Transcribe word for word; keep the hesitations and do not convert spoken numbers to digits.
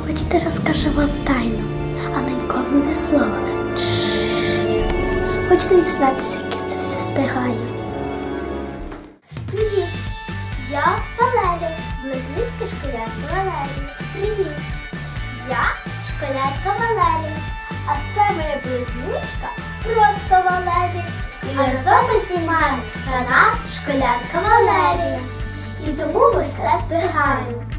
Хочете, розкажу вам тайну, але нікому не слова. Хочете дізнатися, як я це все встигаю? Привіт! Я Валерія, близнючка школярка Валерія. Привіт! Я школярка Валерія, а це моя близнючка просто Валерія. І разом ми знімаємо канал Школярка Валерія. І тому ми все встигаємо.